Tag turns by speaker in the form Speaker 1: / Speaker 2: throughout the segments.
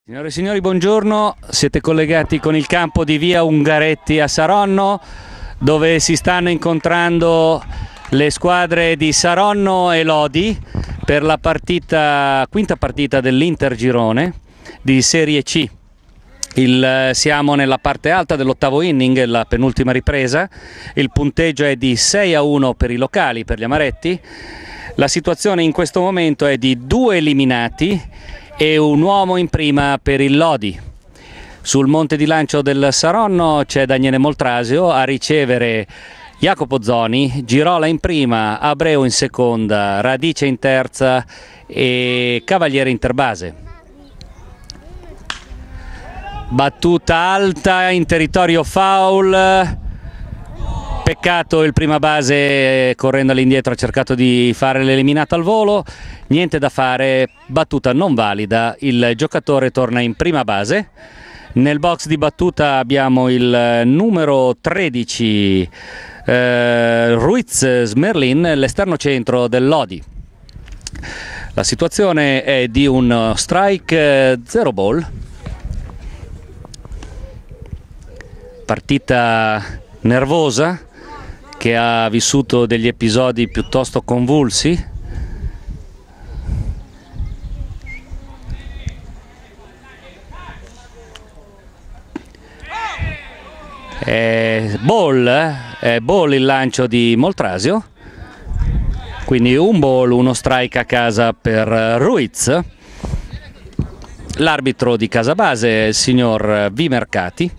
Speaker 1: Signore e signori, buongiorno, siete collegati con il campo di via Ungaretti a Saronno, dove si stanno incontrando le squadre di Saronno e Lodi per la quinta partita dell'Inter Girone di Serie C. Siamo nella parte alta dell'ottavo inning, la penultima ripresa, il punteggio è di 6-1 per i locali, per gli amaretti. La situazione in questo momento è di 2 eliminati e un uomo in prima per il Lodi. Sul monte di lancio del Saronno c'è Daniele Moltrasio a ricevere Jacopo Zoni, Girola in prima, Abreu in seconda, Radice in terza e Cavaliere interbase. Battuta alta in territorio foul. Peccato, il prima base correndo all'indietro ha cercato di fare l'eliminato al volo, niente da fare, battuta non valida, il giocatore torna in prima base. Nel box di battuta abbiamo il numero 13 Ruiz Smerlin, l'esterno centro del Lodi. La situazione è di un strike 0 ball, partita nervosa che ha vissuto degli episodi piuttosto convulsi. È ball il lancio di Moltrasio, quindi un ball, uno strike a casa per Ruiz. L'arbitro di casa base è il signor Vimercati.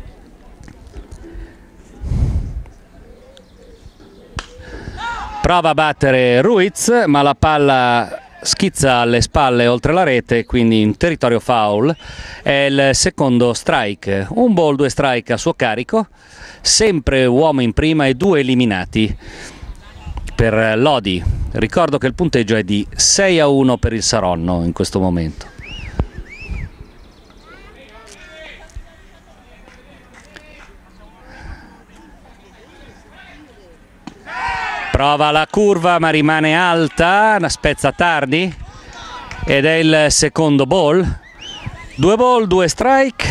Speaker 1: Prova a battere Ruiz, ma la palla schizza alle spalle oltre la rete, quindi in territorio foul. È il secondo strike, un ball, 2 strike a suo carico, sempre uomo in prima e 2 eliminati per Lodi. Ricordo che il punteggio è di 6-1 per il Saronno in questo momento. Prova la curva ma rimane alta, una spezza tardi ed è il secondo ball. 2 ball, 2 strike.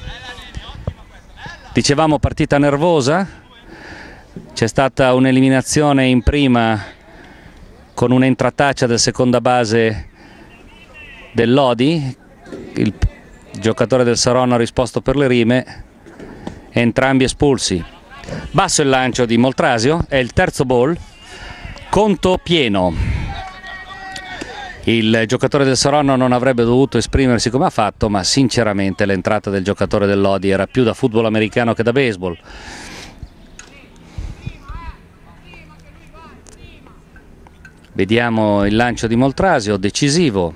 Speaker 1: Dicevamo partita nervosa, c'è stata un'eliminazione in prima con un'entrataccia del seconda base del Lodi, il giocatore del Saronno ha risposto per le rime, entrambi espulsi. Basso il lancio di Moltrasio, è il terzo ball. Conto pieno. Il giocatore del Saronno non avrebbe dovuto esprimersi come ha fatto, ma sinceramente l'entrata del giocatore del Lodi era più da football americano che da baseball. Vediamo il lancio di Moltrasio, decisivo.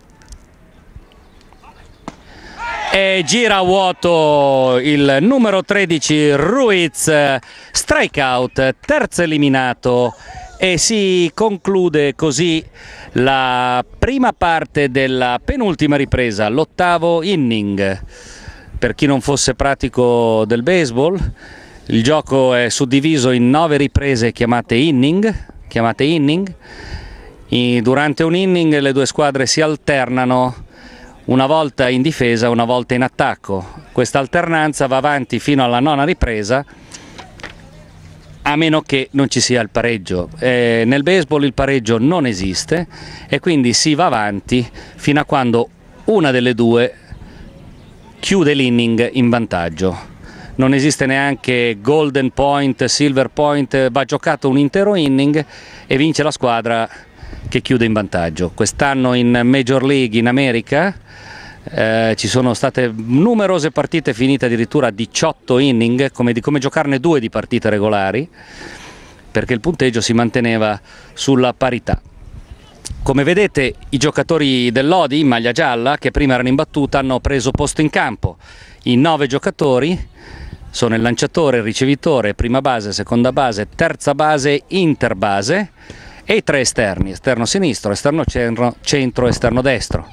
Speaker 1: E gira a vuoto il numero 13 Ruiz, strikeout, terzo eliminato. E si conclude così la prima parte della penultima ripresa, l'ottavo inning. Per chi non fosse pratico del baseball, il gioco è suddiviso in 9 riprese chiamate inning. Durante un inning le 2 squadre si alternano, una volta in difesa, una volta in attacco. Questa alternanza va avanti fino alla 9ª ripresa, a meno che non ci sia il pareggio. Nel baseball il pareggio non esiste e quindi si va avanti fino a quando una delle 2 chiude l'inning in vantaggio. Non esiste neanche golden point, silver point, va giocato un intero inning e vince la squadra che chiude in vantaggio. Quest'anno in Major League in America ci sono state numerose partite finite addirittura a 18 inning, come giocarne 2 di partite regolari, perché il punteggio si manteneva sulla parità. Come vedete, i giocatori del Lodi in maglia gialla, che prima erano in battuta, hanno preso posto in campo. I 9 giocatori sono il lanciatore, il ricevitore, prima base, seconda base, terza base, interbase e i 3 esterni, esterno sinistro, esterno centro, esterno destro.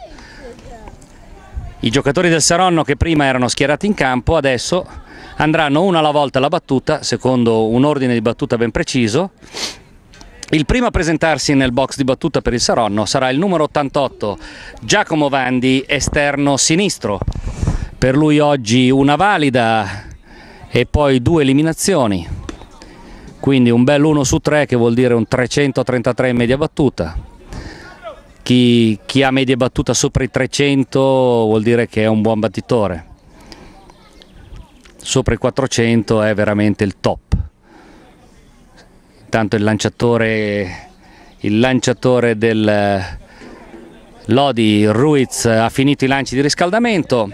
Speaker 1: I giocatori del Saronno che prima erano schierati in campo adesso andranno uno alla volta alla battuta, secondo un ordine di battuta ben preciso, Il primo a presentarsi nel box di battuta per il Saronno sarà il numero 88 Giacomo Vandi, esterno sinistro. Per lui oggi una valida e poi 2 eliminazioni, quindi un bel 1 su 3 che vuol dire un 333 in media battuta. Chi ha media battuta sopra i 300 vuol dire che è un buon battitore, sopra i 400 è veramente il top. Intanto il lanciatore del Lodi, Ruiz, ha finito i lanci di riscaldamento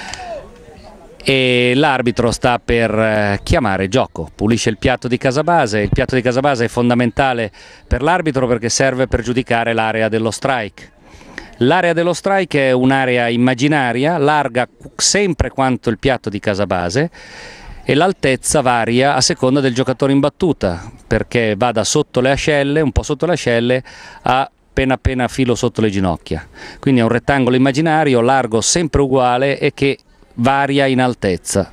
Speaker 1: e l'arbitro sta per chiamare gioco. Pulisce il piatto di casa base. Il piatto di casa base è fondamentale per l'arbitro perché serve per giudicare l'area dello strike. L'area dello strike è un'area immaginaria, larga sempre quanto il piatto di casa base, e l'altezza varia a seconda del giocatore in battuta, perché va da sotto le ascelle, un po' sotto le ascelle, a appena filo sotto le ginocchia. Quindi è un rettangolo immaginario largo sempre uguale e che varia in altezza.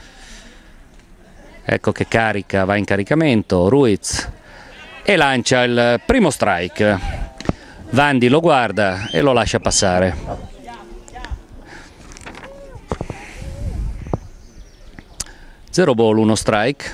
Speaker 1: Ecco che carica, va in caricamento Ruiz e lancia il primo strike. Vandi lo guarda e lo lascia passare. 0 ball, 1 strike.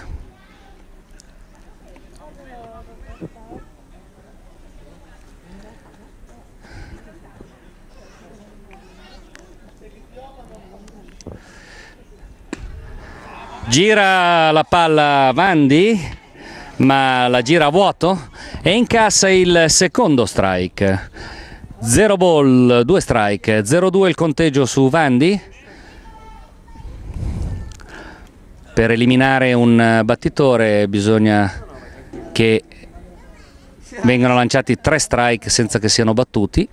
Speaker 1: Gira la palla Vandi, ma la gira a vuoto e incassa il secondo strike. 0 ball, 2 strike, 0-2 il conteggio su Vandi. Per eliminare un battitore bisogna che vengano lanciati 3 strike senza che siano battuti.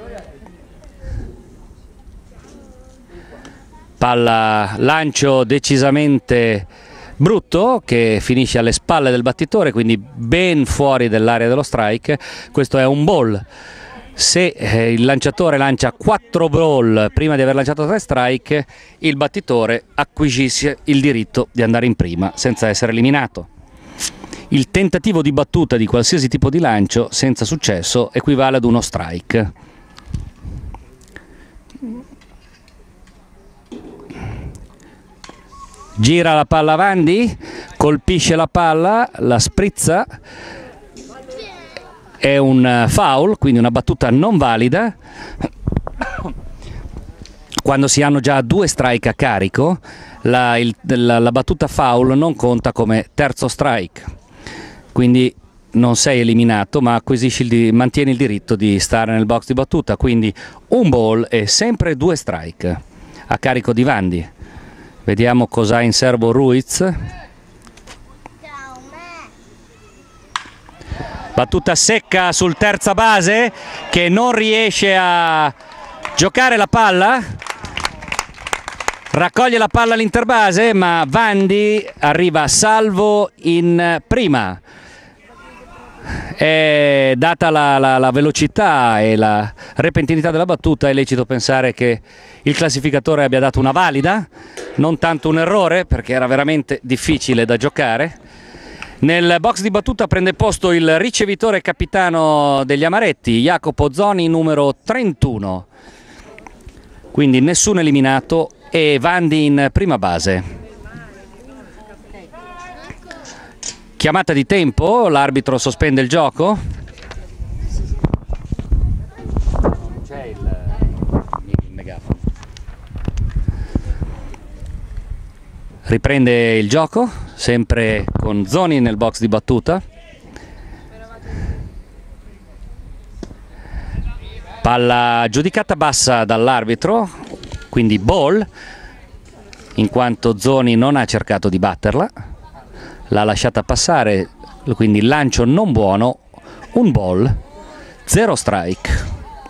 Speaker 1: Palla, lancio decisamente brutto che finisce alle spalle del battitore, quindi ben fuori dell'area dello strike. Questo è un ball. Se il lanciatore lancia 4 ball prima di aver lanciato 3 strike, il battitore acquisisce il diritto di andare in prima senza essere eliminato. Il tentativo di battuta di qualsiasi tipo di lancio senza successo equivale ad uno strike. Gira la palla Vandi, colpisce la palla, la sprizza. È un foul, quindi una battuta non valida. Quando si hanno già 2 strike a carico, la battuta foul non conta come terzo strike, quindi non sei eliminato ma mantieni il diritto di stare nel box di battuta, quindi un ball e sempre 2 strike a carico di Vandi. Vediamo cosa ha in serbo Ruiz. Battuta secca sul terza base che non riesce a giocare la palla, raccoglie la palla all'interbase ma Vandi arriva salvo in prima. E data la velocità e la repentinità della battuta è lecito pensare che il classificatore abbia dato una valida, non tanto un errore perché era veramente difficile da giocare. Nel box di battuta prende posto il ricevitore capitano degli Amaretti, Jacopo Zoni, numero 31. Quindi nessun eliminato e Vandi in prima base. Chiamata di tempo, l'arbitro sospende il gioco. Non c'è il megafono. Riprende il gioco, sempre con Zoni nel box di battuta. Palla giudicata bassa dall'arbitro, quindi ball, in quanto Zoni non ha cercato di batterla, l'ha lasciata passare, quindi lancio non buono, un ball, 0 strike.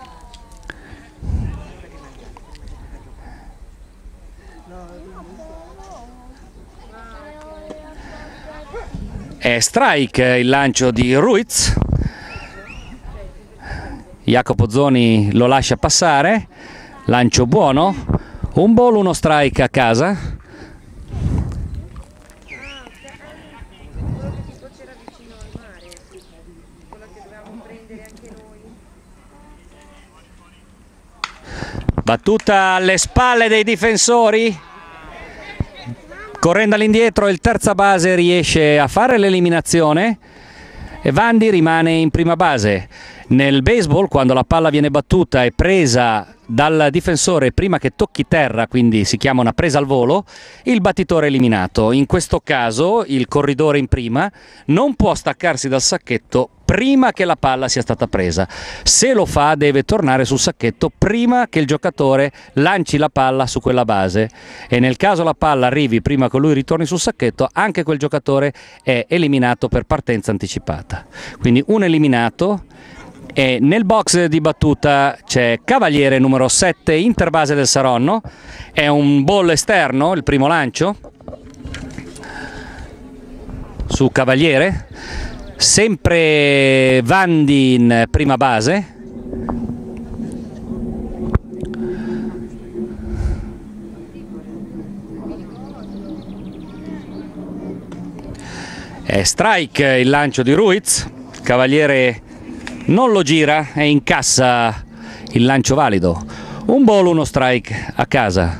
Speaker 1: È strike il lancio di Ruiz. Jacopo Zoni lo lascia passare, lancio buono, un ball, 1 strike a casa. Battuta alle spalle dei difensori, correndo all'indietro il terza base riesce a fare l'eliminazione e Vandy rimane in prima base. Nel baseball, quando la palla viene battuta e presa dal difensore prima che tocchi terra, quindi si chiama una presa al volo, il battitore è eliminato. In questo caso il corridore in prima non può staccarsi dal sacchetto prima che la palla sia stata presa. Se lo fa deve tornare sul sacchetto prima che il giocatore lanci la palla su quella base, e nel caso la palla arrivi prima che lui ritorni sul sacchetto, anche quel giocatore è eliminato per partenza anticipata. Quindi un eliminato. E nel box di battuta c'è Cavaliere numero 7, interbase del Saronno, è un ball esterno, il primo lancio su Cavaliere, sempre Vandy in prima base. È strike il lancio di Ruiz, Cavaliere non lo gira e incassa il lancio valido. Un ball, uno strike a casa.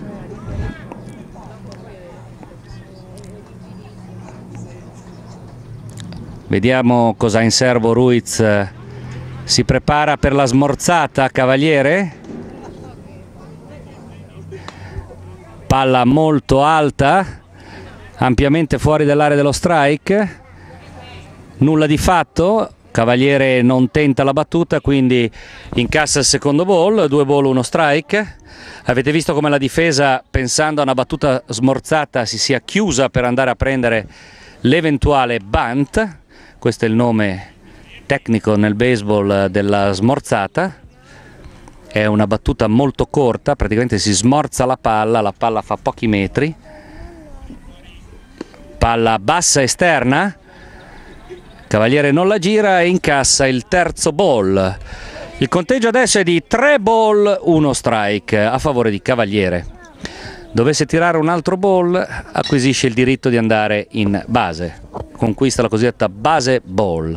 Speaker 1: Vediamo cosa ha in serbo Ruiz. Si prepara per la smorzata Cavaliere. Palla molto alta, ampiamente fuori dall'area dello strike. Nulla di fatto. Cavaliere non tenta la battuta, quindi incassa il secondo ball, 2 ball, 1 strike. Avete visto come la difesa, pensando a una battuta smorzata, si sia chiusa per andare a prendere l'eventuale bunt. Questo è il nome tecnico nel baseball della smorzata. È una battuta molto corta, praticamente si smorza la palla fa pochi metri. Palla bassa esterna. Cavaliere non la gira e incassa il terzo ball. Il conteggio adesso è di 3 ball, 1 strike a favore di Cavaliere. Dovesse tirare un altro ball, acquisisce il diritto di andare in base. Conquista la cosiddetta base ball.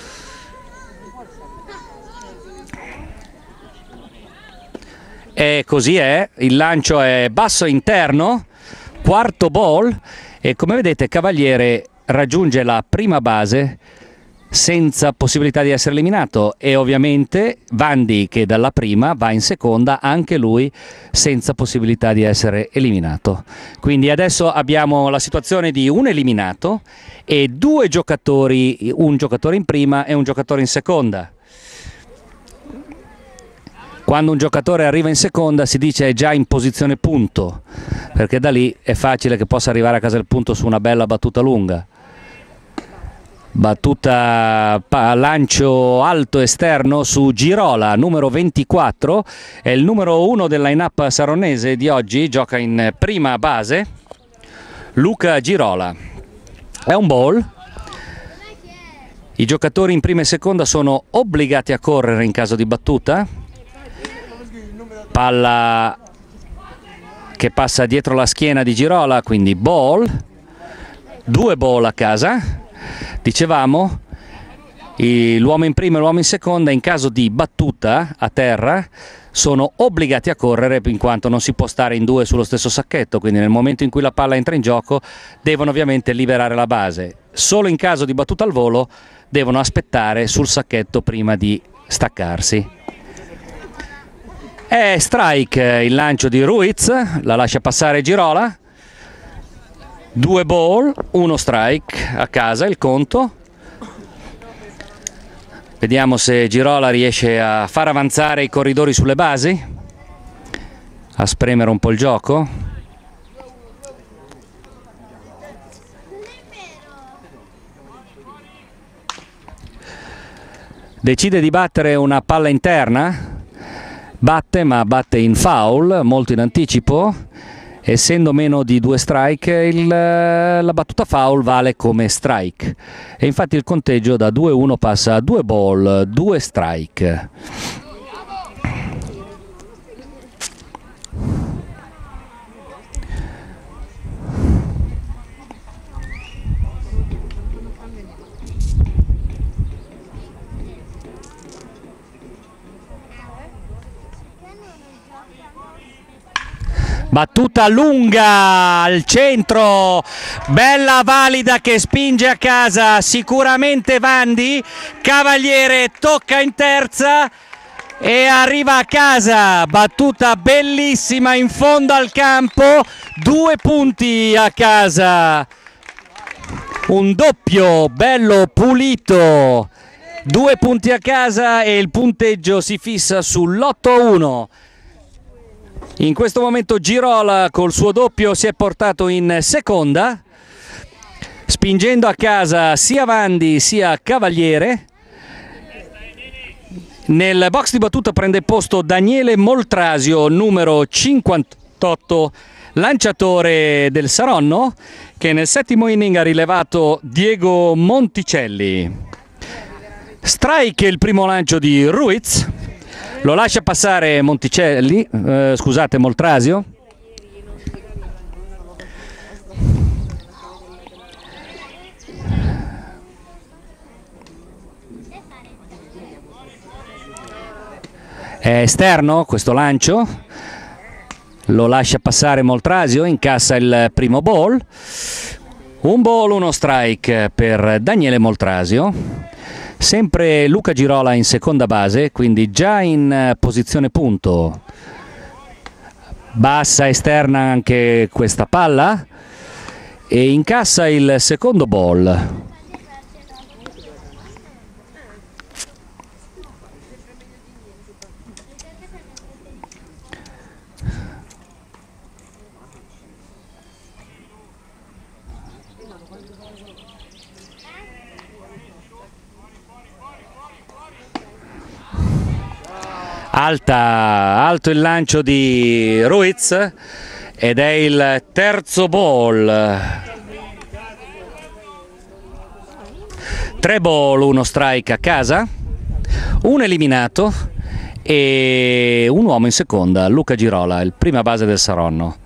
Speaker 1: E così è, il lancio è basso interno, quarto ball, e come vedete Cavaliere raggiunge la prima base senza possibilità di essere eliminato, e ovviamente Vandy, che dalla prima va in seconda, anche lui senza possibilità di essere eliminato. Quindi adesso abbiamo la situazione di un eliminato e 2 giocatori, un giocatore in prima e un giocatore in seconda. Quando un giocatore arriva in seconda si dice è già in posizione punto, perché da lì è facile che possa arrivare a casa del punto su una bella battuta lunga. Battuta lancio alto esterno su Girola, numero 24, è il numero 1 del line-up saronese di oggi, gioca in prima base, Luca Girola. È un ball. I giocatori in prima e seconda sono obbligati a correre in caso di battuta. Palla che passa dietro la schiena di Girola, quindi ball. 2 ball a casa. Dicevamo, l'uomo in prima e l'uomo in seconda in caso di battuta a terra sono obbligati a correre, in quanto non si può stare in 2 sullo stesso sacchetto, quindi nel momento in cui la palla entra in gioco devono ovviamente liberare la base. Solo in caso di battuta al volo devono aspettare sul sacchetto prima di staccarsi. È strike il lancio di Ruiz, la lascia passare Girola. 2 ball, 1 strike a casa il conto. Vediamo se Girola riesce a far avanzare i corridori sulle basi, a spremere un po' il gioco. Decide di battere una palla interna, ma batte in foul, molto in anticipo. Essendo meno di 2 strike, la battuta foul vale come strike, e infatti il conteggio da 2-1 passa a 2 ball, 2 strike. battuta lunga al centro, bella valida che spinge a casa sicuramente Vandy, Cavaliere tocca in terza e arriva a casa, battuta bellissima in fondo al campo, 2 punti a casa, un doppio bello pulito, 2 punti a casa e il punteggio si fissa sull'8-1. In questo momento Girola col suo doppio si è portato in seconda, spingendo a casa sia Vandy sia Cavaliere. Nel box di battuta prende posto Daniele Moltrasio, numero 58, lanciatore del Saronno, che nel settimo inning ha rilevato Diego Monticelli. Strike il primo lancio di Ruiz, lo lascia passare Monticelli, scusate, Moltrasio. È esterno questo lancio, lo lascia passare Moltrasio, incassa il primo ball, un ball, uno strike per Daniele Moltrasio, sempre Luca Girola in seconda base, quindi già in posizione punto, bassa esterna anche questa palla e incassa il secondo ball. Alto il lancio di Ruiz ed è il terzo ball. 3 ball, 1 strike a casa, un eliminato e un uomo in seconda, Luca Girola, il prima base del Saronno.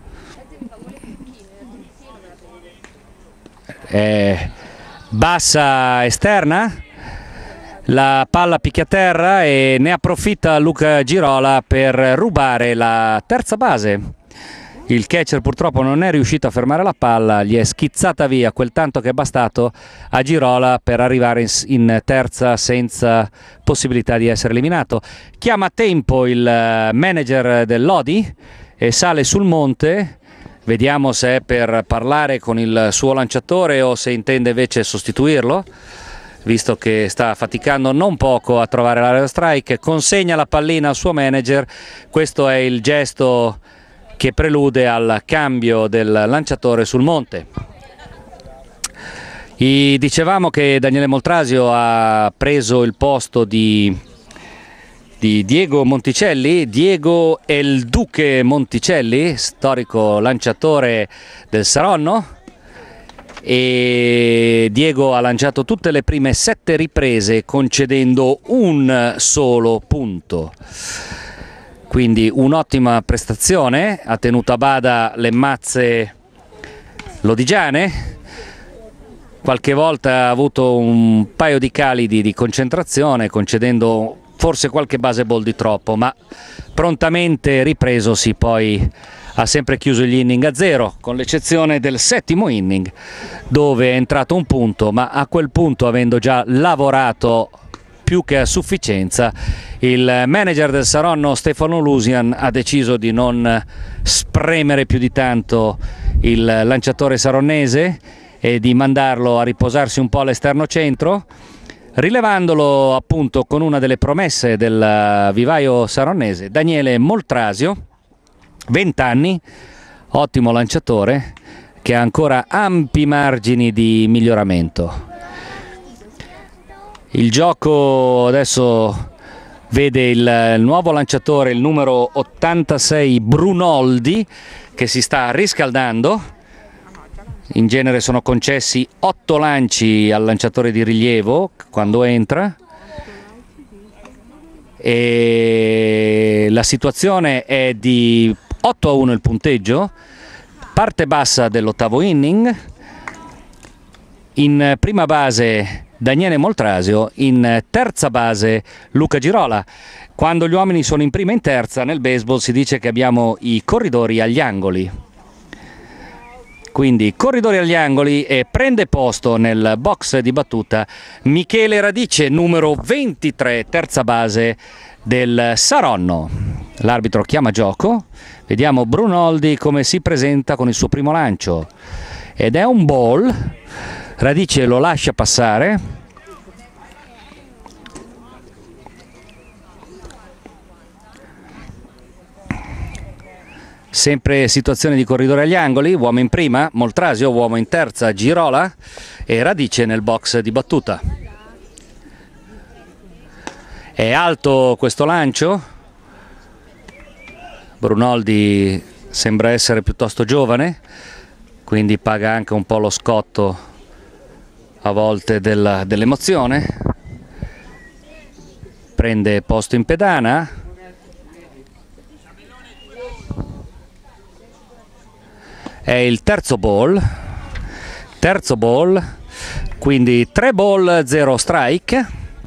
Speaker 1: Bassa esterna, la palla picchia a terra e ne approfitta Luca Girola per rubare la terza base. Il catcher purtroppo non è riuscito a fermare la palla, gli è schizzata via quel tanto che è bastato a Girola per arrivare in terza senza possibilità di essere eliminato. Chiama a tempo il manager del Lodi e sale sul monte. Vediamo se è per parlare con il suo lanciatore o se intende invece sostituirlo, visto che sta faticando non poco a trovare l'area strike. Consegna la pallina al suo manager, questo è il gesto che prelude al cambio del lanciatore sul monte. Dicevamo che Daniele Moltrasio ha preso il posto di Diego Monticelli. Diego è il Duque Monticelli, storico lanciatore del Saronno, e Diego ha lanciato tutte le prime 7 riprese concedendo un solo punto, quindi un'ottima prestazione. Ha tenuto a bada le mazze lodigiane, qualche volta ha avuto un paio di cali di concentrazione concedendo forse qualche base ball di troppo, ma prontamente ripresosi poi ha sempre chiuso gli inning a 0, con l'eccezione del settimo inning dove è entrato un punto, ma a quel punto, avendo già lavorato più che a sufficienza, il manager del Saronno Stefano Lusian ha deciso di non spremere più di tanto il lanciatore saronnese e di mandarlo a riposarsi un po' all'esterno centro, rilevandolo appunto con una delle promesse del vivaio saronnese, Daniele Moltrasio, 20 anni, ottimo lanciatore che ha ancora ampi margini di miglioramento. Il gioco adesso vede il nuovo lanciatore, il numero 86 Brunoldi, che si sta riscaldando. In genere sono concessi 8 lanci al lanciatore di rilievo quando entra, e la situazione è di 8-1 il punteggio, parte bassa dell'ottavo inning. In prima base Daniele Moltrasio, in terza base Luca Girola. Quando gli uomini sono in prima e in terza, nel baseball si dice che abbiamo i corridori agli angoli. Quindi corridori agli angoli, e prende posto nel box di battuta Michele Radice, numero 23, terza base del Saronno. L'arbitro chiama gioco, vediamo Brunoldi come si presenta con il suo primo lancio, ed è un ball. Radice lo lascia passare. Sempre situazione di corridore agli angoli, uomo in prima, Moltrasio, uomo in terza, Girola, e Radice nel box di battuta. È alto questo lancio, Brunoldi sembra essere piuttosto giovane, quindi paga anche un po' lo scotto a volte dell'emozione. Prende posto in pedana. È il terzo ball, quindi 3 ball, 0 strike.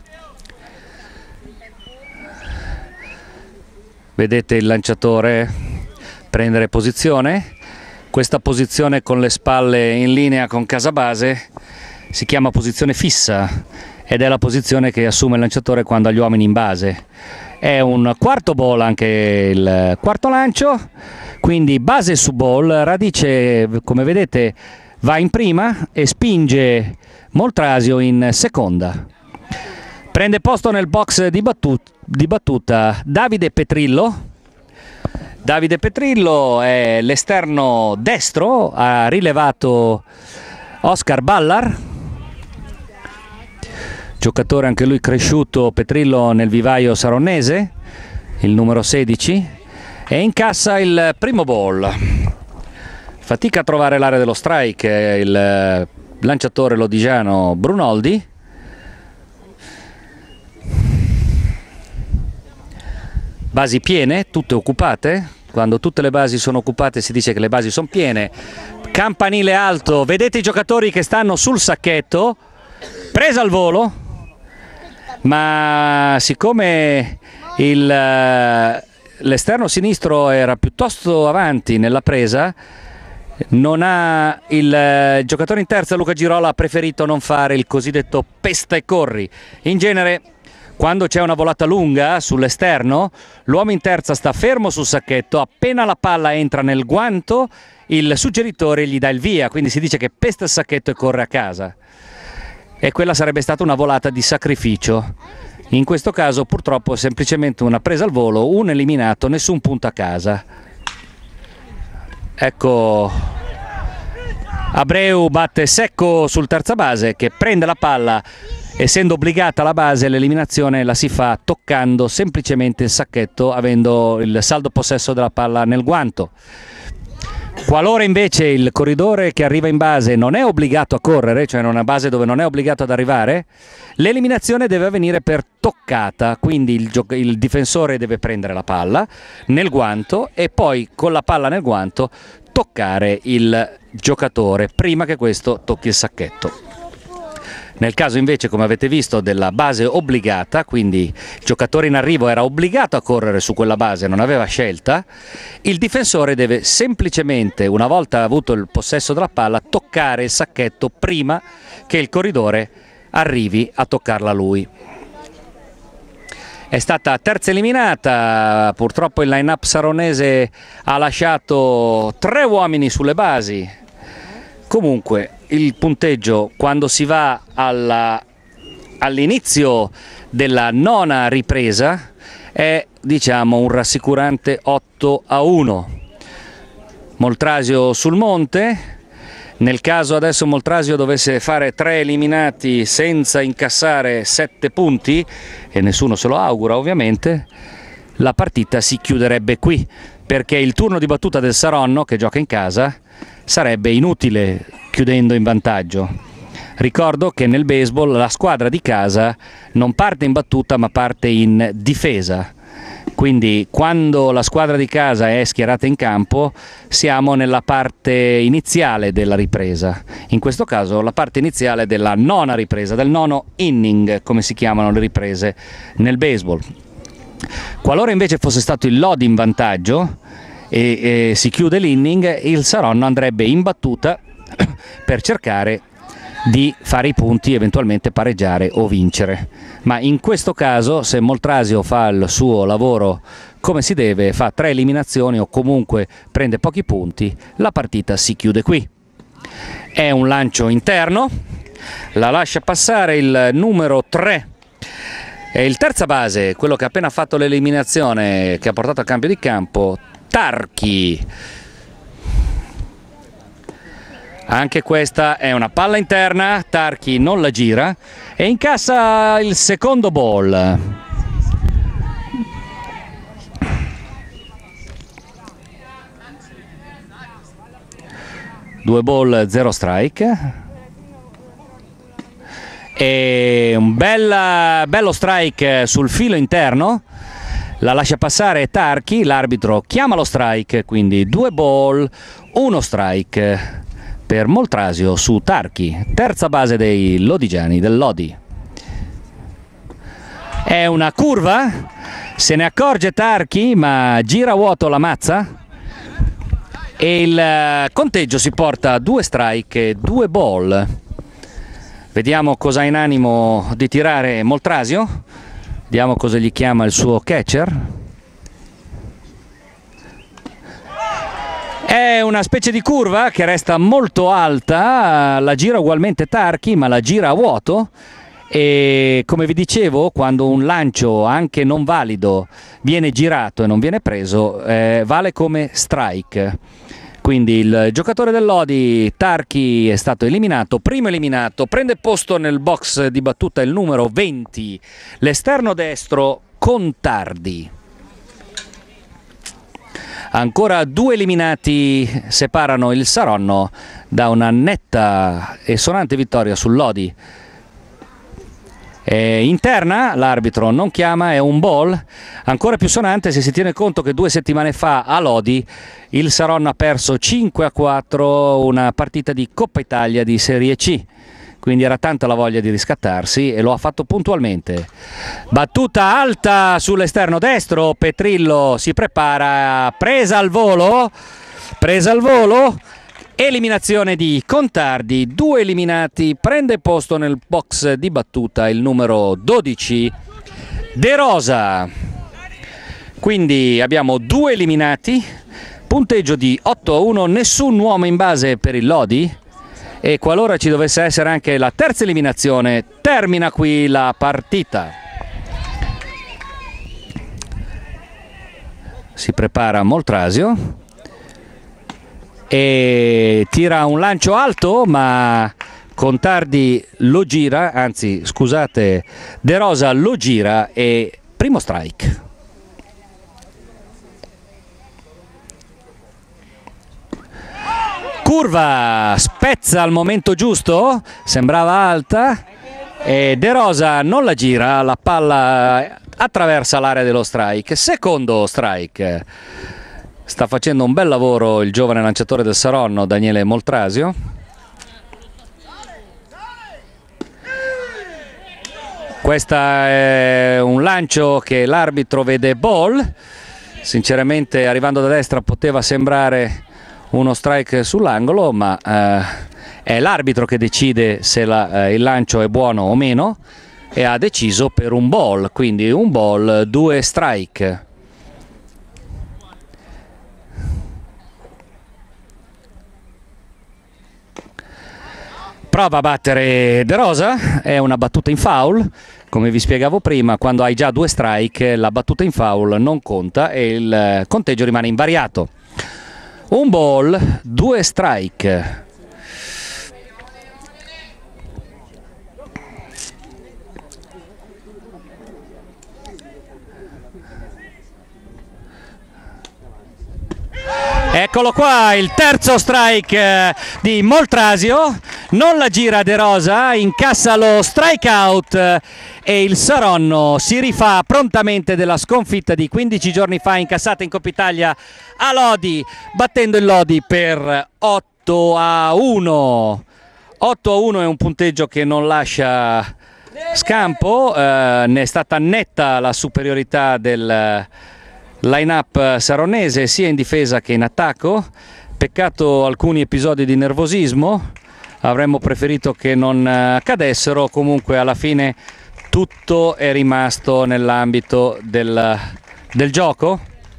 Speaker 1: Vedete il lanciatore prendere posizione. Questa posizione con le spalle in linea con Casabase si chiama posizione fissa, ed è la posizione che assume il lanciatore quando ha gli uomini in base. È un quarto ball anche il quarto lancio, quindi base su ball. Radice, come vedete, va in prima e spinge Moltrasio in seconda. Prende posto nel box di battuta Davide Petrillo. Davide Petrillo è l'esterno destro, ha rilevato Oscar Ballar, giocatore anche lui cresciuto, Petrillo, nel vivaio saronnese, il numero 16, e incassa il primo ball. Fatica a trovare l'area dello strike il lanciatore lodigiano Brunoldi. Basi piene, tutte occupate. Quando tutte le basi sono occupate si dice che le basi sono piene. Campanile alto, vedete i giocatori che stanno sul sacchetto, presa al volo, ma siccome l'esterno sinistro era piuttosto avanti nella presa, il giocatore in terza Luca Girola ha preferito non fare il cosiddetto pesta e corri. In genere, quando c'è una volata lunga sull'esterno, l'uomo in terza sta fermo sul sacchetto, appena la palla entra nel guanto il suggeritore gli dà il via, quindi si dice che pesta il sacchetto e corre a casa. E quella sarebbe stata una volata di sacrificio. In questo caso purtroppo è semplicemente una presa al volo, un eliminato, nessun punto a casa. Ecco, Abreu batte secco sul terza base che prende la palla. Essendo obbligata la base, l'eliminazione la si fa toccando semplicemente il sacchetto, avendo il saldo possesso della palla nel guanto. Qualora invece il corridore che arriva in base non è obbligato a correre, cioè in una base dove non è obbligato ad arrivare, l'eliminazione deve avvenire per toccata, quindi il difensore deve prendere la palla nel guanto e poi con la palla nel guanto toccare il giocatore prima che questo tocchi il sacchetto. Nel caso invece, come avete visto, della base obbligata, quindi il giocatore in arrivo era obbligato a correre su quella base, non aveva scelta, il difensore deve semplicemente, una volta avuto il possesso della palla, toccare il sacchetto prima che il corridore arrivi a toccarla lui. È stata terza eliminata, purtroppo il line-up saronese ha lasciato 3 uomini sulle basi. Comunque il punteggio, quando si va all'inizio della nona ripresa, è, diciamo, un rassicurante 8-1. Moltrasio sul monte. Nel caso adesso Moltrasio dovesse fare 3 eliminati senza incassare 7 punti, e nessuno se lo augura ovviamente, la partita si chiuderebbe qui, perché il turno di battuta del Saronno, che gioca in casa, sarebbe inutile chiudendo in vantaggio. Ricordo che nel baseball la squadra di casa non parte in battuta ma parte in difesa, Quindi quando la squadra di casa è schierata in campo siamo nella parte iniziale della ripresa, in questo caso la parte iniziale della nona ripresa, del nono inning, come si chiamano le riprese nel baseball. Qualora invece fosse stato il Lodi in vantaggio e si chiude l'inning, il Saronno andrebbe in battuta per cercare di fare i punti, eventualmente pareggiare o vincere. Ma in questo caso, se Moltrasio fa il suo lavoro come si deve, fa 3 eliminazioni o comunque prende pochi punti, la partita si chiude qui. È un lancio interno, la lascia passare il numero 3. È il terza base, quello che ha appena fatto l'eliminazione, che ha portato a cambio di campo, Tarchi. Anche questa è una palla interna, Tarchi non la gira e incassa il secondo ball. Due ball, 0 strike. E un bello strike sul filo interno, la lascia passare Tarchi, l'arbitro chiama lo strike, quindi 2 ball, 1 strike per Moltrasio su Tarchi, terza base dei lodigiani, del Lodi. È una curva, se ne accorge Tarchi ma gira a vuoto la mazza e il conteggio si porta a 2 strike e 2 ball. Vediamo cosa ha in animo di tirare Moltrasio, vediamo cosa gli chiama il suo catcher. È una specie di curva che resta molto alta, la gira ugualmente Tarchi ma la gira a vuoto e come vi dicevo, quando un lancio anche non valido viene girato e non viene preso, vale come strike. Quindi il giocatore del Lodi, Tarchi, è stato eliminato, primo eliminato, prende posto nel box di battuta il numero 20, l'esterno destro Contardi. Ancora 2 eliminati separano il Saronno da una netta e sonante vittoria sul Lodi. È interna, l'arbitro non chiama, è un ball, ancora più sonante se si tiene conto che 2 settimane fa a Lodi il Saronno ha perso 5-4 una partita di Coppa Italia di Serie C. Quindi era tanta la voglia di riscattarsi e lo ha fatto puntualmente. Battuta alta sull'esterno destro, Petrillo si prepara, presa al volo, eliminazione di Contardi, 2 eliminati, prende posto nel box di battuta il numero 12, De Rosa. Quindi abbiamo 2 eliminati, punteggio di 8-1, nessun uomo in base per il Lodi. E qualora ci dovesse essere anche la terza eliminazione, termina qui la partita. Si prepara Moltrasio e tira un lancio alto, ma Contardi lo gira, anzi scusate, De Rosa lo gira e primo strike. Curva, spezza al momento giusto, sembrava alta e De Rosa non la gira, la palla attraversa l'area dello strike, secondo strike. Sta facendo un bel lavoro il giovane lanciatore del Saronno, Daniele Moltrasio. Questo è un lancio che l'arbitro vede ball, sinceramente arrivando da destra poteva sembrare uno strike sull'angolo, ma è l'arbitro che decide se il lancio è buono o meno e ha deciso per un ball, quindi un ball, 2 strike. Prova a battere De Rosa, è una battuta in foul, come vi spiegavo prima, quando hai già 2 strike la battuta in foul non conta e il conteggio rimane invariato. Un ball, 2 strike. Eccolo qua, il terzo strike di Moltrasio, non la gira De Rosa, incassa lo strikeout e il Saronno si rifà prontamente della sconfitta di 15 giorni fa incassata in Coppa Italia a Lodi, battendo il Lodi per 8-1. 8-1 è un punteggio che non lascia scampo, ne è stata netta la superiorità del line-up saronese sia in difesa che in attacco. Peccato alcuni episodi di nervosismo, avremmo preferito che non accadessero, comunque alla fine tutto è rimasto nell'ambito del gioco.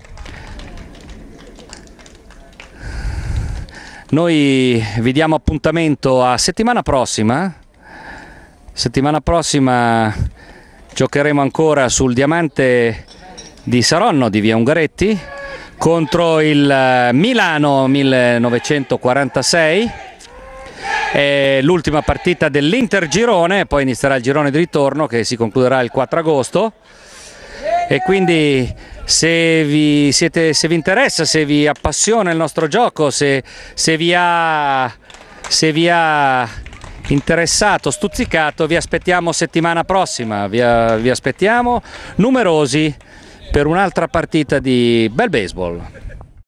Speaker 1: Noi vi diamo appuntamento a settimana prossima. Settimana prossima giocheremo ancora sul diamante di Saronno di via Ungaretti contro il Milano 1946. È l'ultima partita dell'Intergirone, poi inizierà il girone di ritorno che si concluderà il 4 agosto. E quindi se vi interessa, se vi appassiona il nostro gioco, se vi ha interessato, stuzzicato, vi aspettiamo settimana prossima, vi aspettiamo numerosi per un'altra partita di bel baseball.